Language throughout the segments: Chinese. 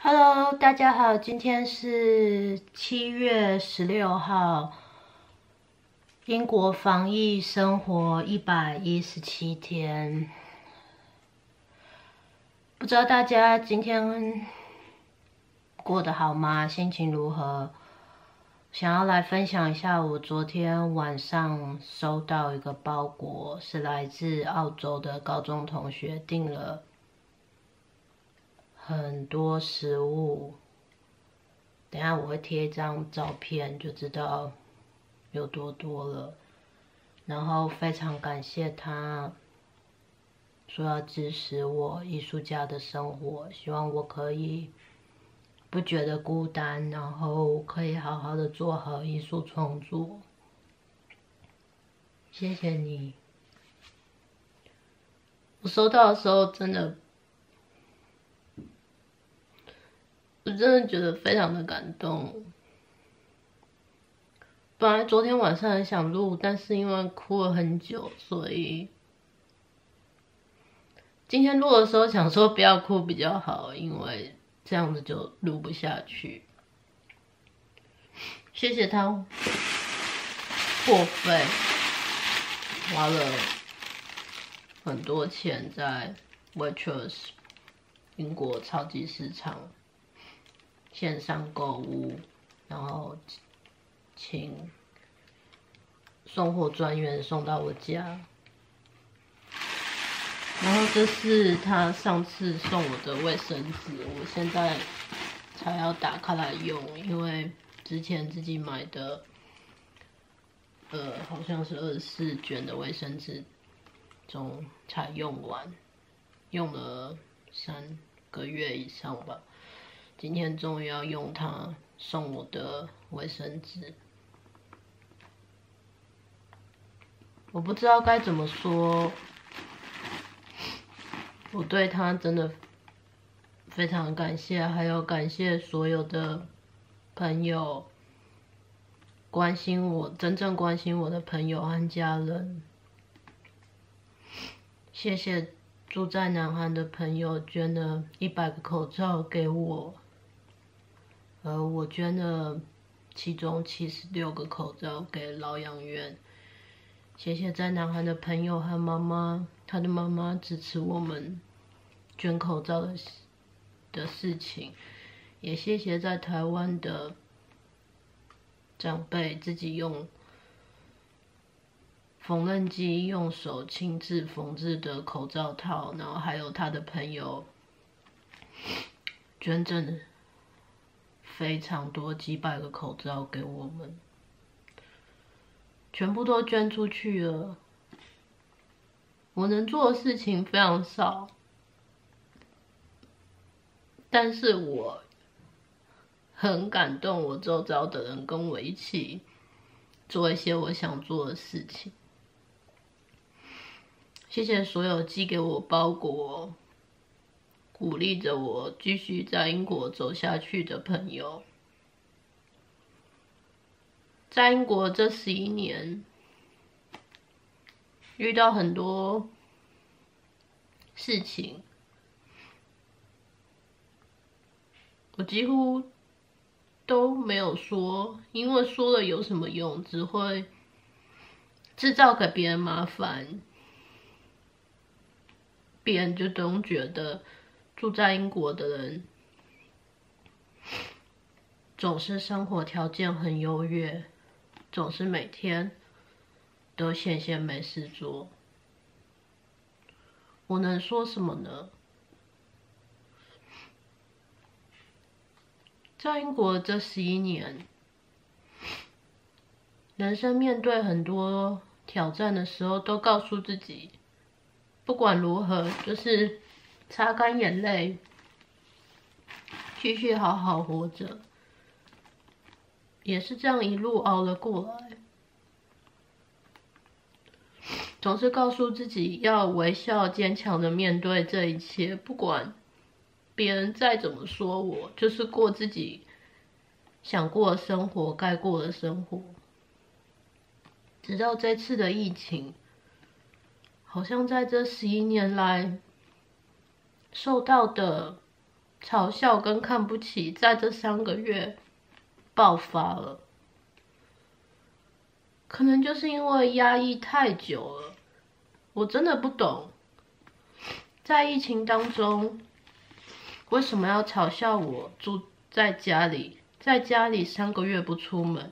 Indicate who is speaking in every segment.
Speaker 1: Hello，大家好，今天是7月16号，英国防疫生活117天。不知道大家今天过得好吗？心情如何？想要来分享一下，我昨天晚上收到一个包裹，是来自澳洲的高中同学订了很多食物。等一下我会贴一张照片，就知道有多多了。然后非常感谢他说要支持我艺术家的生活，希望我可以不觉得孤单，然后可以好好的做好艺术创作。谢谢你。我收到的时候我真的觉得非常的感动。本来昨天晚上很想录，但是因为哭了很久，所以今天录的时候想说不要哭比较好，因为这样子就录不下去。谢谢他破费，花了很多钱在 Waitrose 英国超级市场线上购物，然后请送货专员送到我家。然后这是他上次送我的卫生纸，我现在才要打开来用，因为之前自己买的，好像是24卷的卫生纸中才用完，用了3个月以上吧。今天终于要用他送我的卫生纸，我不知道该怎么说。我对他真的非常感谢，还有感谢所有的朋友，真正关心我的朋友和家人。谢谢住在南韩的朋友捐了100个口罩给我，而我捐了其中76个口罩给疗养院。谢谢在南韩的朋友和妈妈，他的妈妈支持我们捐口罩的事情，也谢谢在台湾的长辈自己用缝纫机用手亲自缝制的口罩套，然后还有他的朋友捐赠非常多几百个口罩给我们，全部都捐出去了。我能做的事情非常少，但是我很感动我周遭的人跟我一起做一些我想做的事情。谢谢所有寄给我包裹，鼓励着我继续在英国走下去的朋友。在英国这11年，遇到很多事情，我几乎都没有说，因为说了有什么用，只会制造给别人麻烦。别人就总觉得住在英国的人总是生活条件很优越，总是每天都闲闲没事做。我能说什么呢？在英国这11年，人生面对很多挑战的时候，都告诉自己，不管如何，就是擦干眼泪，继续好好活着。也是这样一路熬了过来，总是告诉自己要微笑坚强的面对这一切，不管别人再怎么说我，就是过自己想过的生活，该过的生活。直到这次的疫情，好像在这11年来受到的嘲笑跟看不起，在这3个月爆发了。可能就是因为压抑太久了，我真的不懂，在疫情当中，为什么要嘲笑我住在家里，在家里3个月不出门？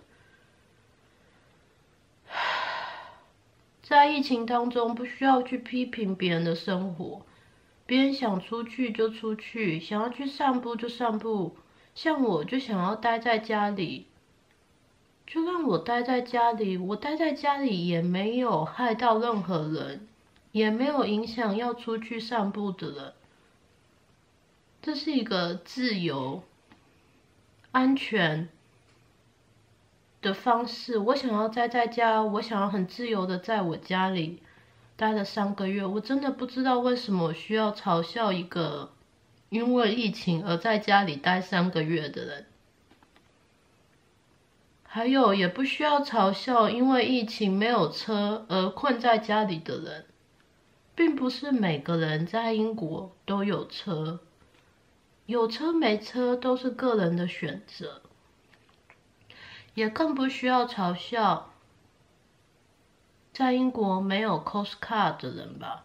Speaker 1: 在疫情当中，不需要去批评别人的生活，别人想出去就出去，想要去散步就散步，像我就想要待在家里，就让我待在家里，我待在家里也没有害到任何人，也没有影响要出去散步的人。这是一个自由、安全的方式。我想要待在家，我想要很自由的在我家里待了3个月。我真的不知道为什么我需要嘲笑一个因为疫情而在家里待3个月的人。还有，也不需要嘲笑因为疫情没有车而困在家里的人，并不是每个人在英国都有车，有车没车都是个人的选择。也更不需要嘲笑在英国没有 Coastcard 的人吧。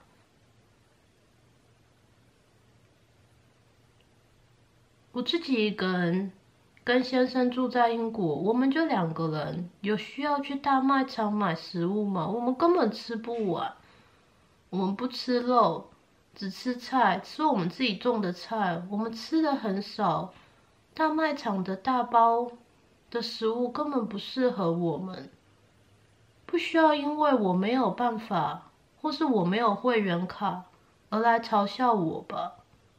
Speaker 1: 我自己一个人跟先生住在英国，我们就2个人，有需要去大卖场买食物吗？我们根本吃不完。我们不吃肉，只吃菜，吃我们自己种的菜，我们吃的很少。大卖场的大包的食物根本不适合我们，不需要因为我没有办法，或是我没有会员卡而来嘲笑我吧。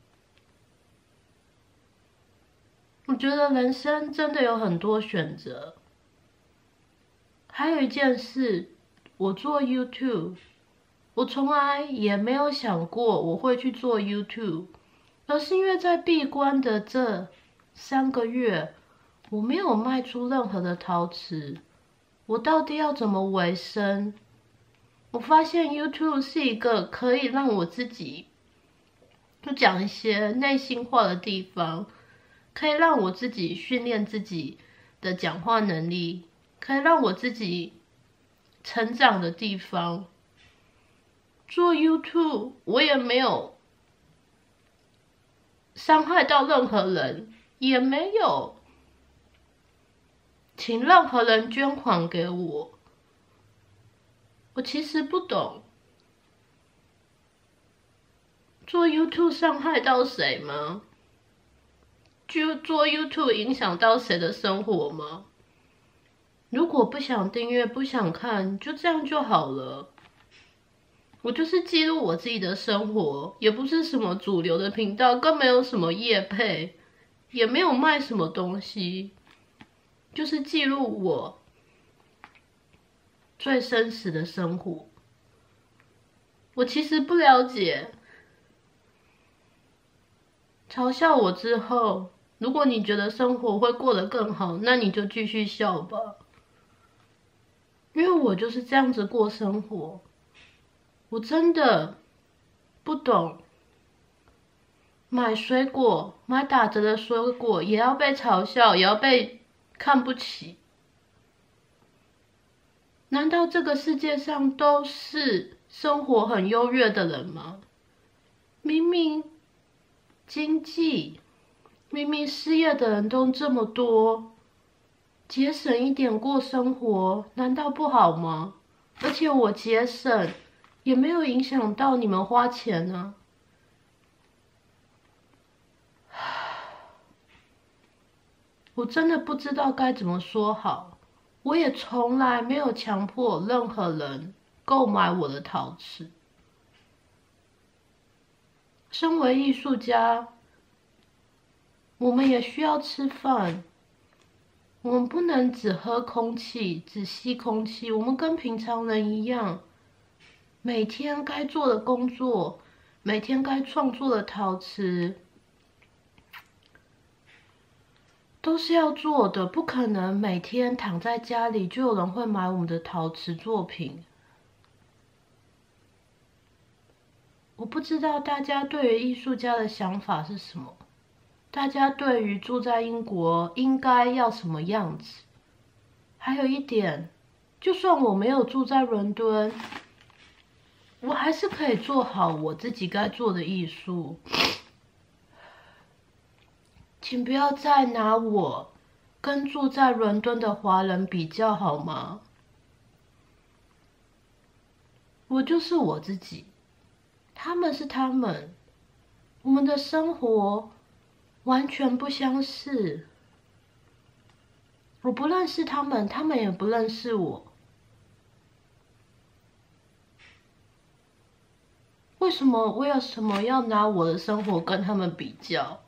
Speaker 1: 我觉得人生真的有很多选择。还有一件事，我做 YouTube， 我从来也没有想过我会去做 YouTube， 而是因为在闭关的这3个月，我没有卖出任何的陶瓷，我到底要怎么维生？我发现 YouTube 是一个可以让我自己就讲一些内心话的地方，可以让我自己训练自己的讲话能力，可以让我自己成长的地方。做 YouTube 我也没有伤害到任何人，也没有请任何人捐款给我。我其实不懂做 YouTube 伤害到谁吗？就做 YouTube 影响到谁的生活吗？如果不想订阅，不想看，就这样就好了。我就是记录我自己的生活，也不是什么主流的频道，更没有什么业配，也没有卖什么东西，就是记录我最真实的生活。我其实不了解，嘲笑我之后，如果你觉得生活会过得更好，那你就继续笑吧。因为我就是这样子过生活，我真的不懂，买水果，买打折的水果也要被嘲笑，也要被看不起。难道这个世界上都是生活很优越的人吗？明明经济，明明失业的人都这么多，节省一点过生活，难道不好吗？而且我节省也没有影响到你们花钱啊。我真的不知道该怎么说好。我也从来没有强迫任何人购买我的陶瓷。身为艺术家，我们也需要吃饭。我们不能只喝空气，只吸空气。我们跟平常人一样，每天该做的工作，每天该创作的陶瓷，都是要做的。不可能每天躺在家里就有人会买我们的陶瓷作品。我不知道大家对于艺术家的想法是什么。 大家对于住在英国应该要什么样子。还有一点，就算我没有住在伦敦，我还是可以做好我自己该做的艺术。请不要再拿我跟住在伦敦的华人比较好吗？我就是我自己，他们是他们，我们的生活完全不相似。我不认识他们，他们也不认识我。为什么要拿我的生活跟他们比较？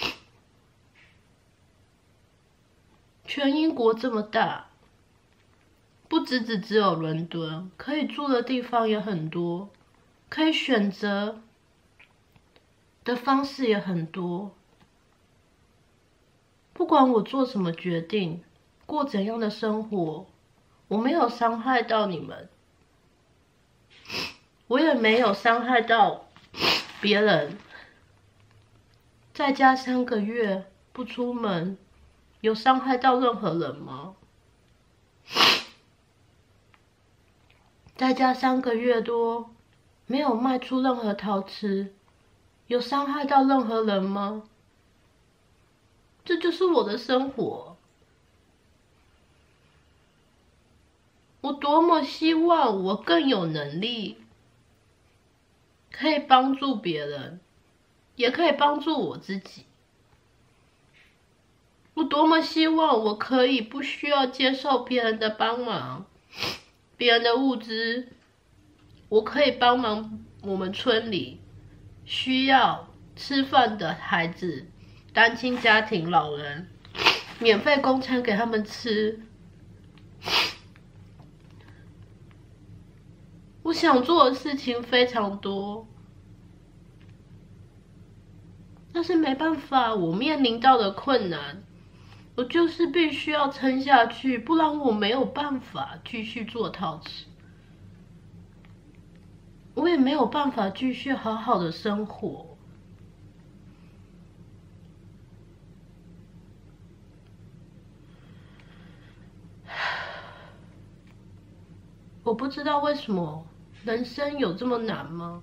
Speaker 1: 全英国这么大，不只有伦敦，可以住的地方也很多，可以选择的方式也很多。不管我做什么决定，过怎样的生活，我没有伤害到你们，我也没有伤害到别人。在家3个月不出门，有伤害到任何人吗？在家3个月多，没有卖出任何陶瓷，有伤害到任何人吗？这就是我的生活。我多么希望我更有能力，可以帮助别人，也可以帮助我自己。我多么希望我可以不需要接受别人的帮忙，别人的物资，我可以帮忙我们村里需要吃饭的孩子、单亲家庭、老人，免费供餐给他们吃。我想做的事情非常多，但是没办法，我面临到的困难，我就是必须要撑下去，不然我没有办法继续做陶瓷，我也没有办法继续好好的生活。我不知道为什么人生有这么难吗？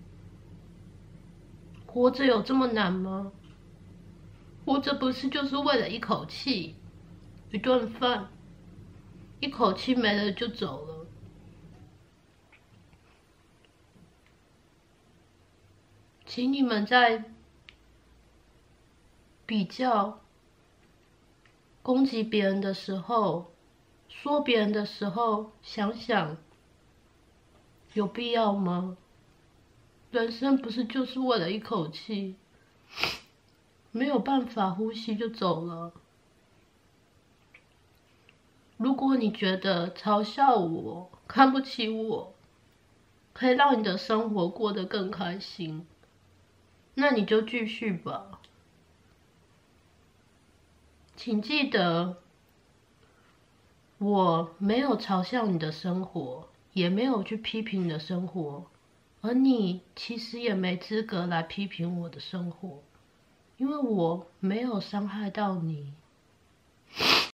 Speaker 1: 活着有这么难吗？活着不是就是为了一口气、一顿饭，一口气没了就走了。请你们在比较、攻击别人的时候，说别人的时候，想想有必要吗？人生不是就是为了一口气，没有办法呼吸就走了。如果你觉得嘲笑我、看不起我，可以让你的生活过得更开心，那你就继续吧。请记得，我没有嘲笑你的生活，也没有去批评你的生活，而你其实也没资格来批评我的生活，因为我没有伤害到你。